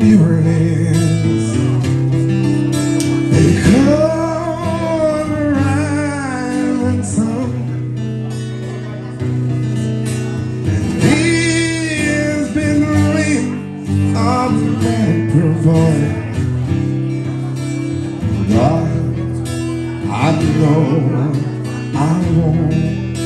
New Orleans. They come around and some, and there's been rain on that provide. God, I know I won't.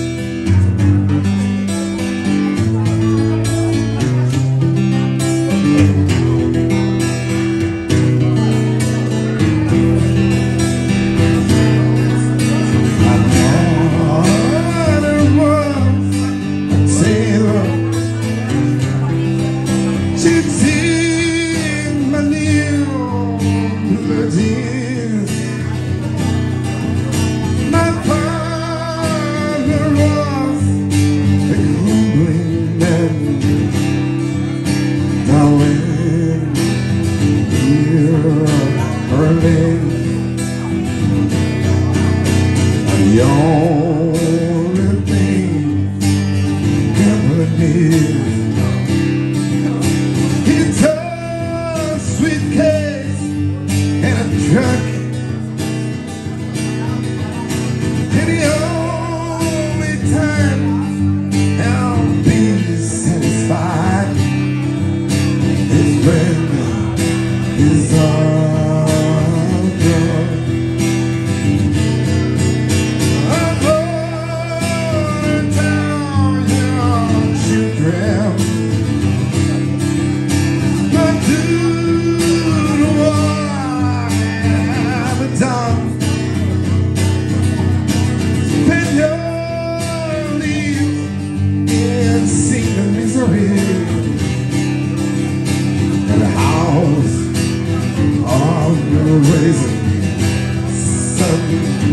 The only thing ever did, he took a suitcase and a truck, and the only time I'll be satisfied is when it's all done. Raising sun.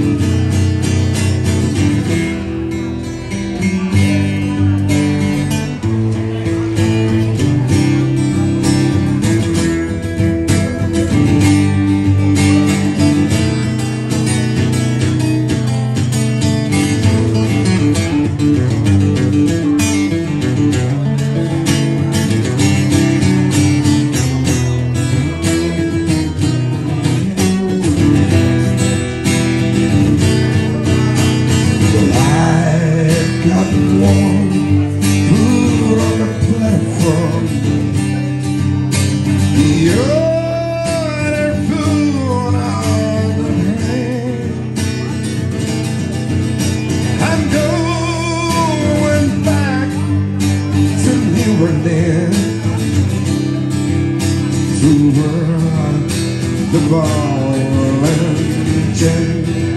The ball and chain.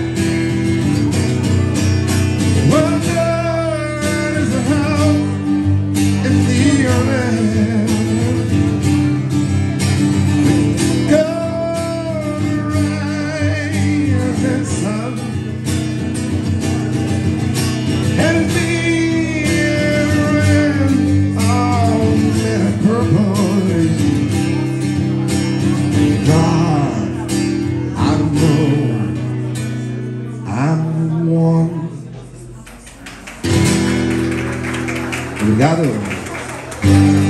Well, there is a house in the land. Gold rising sun, and being all in purple. Obrigado.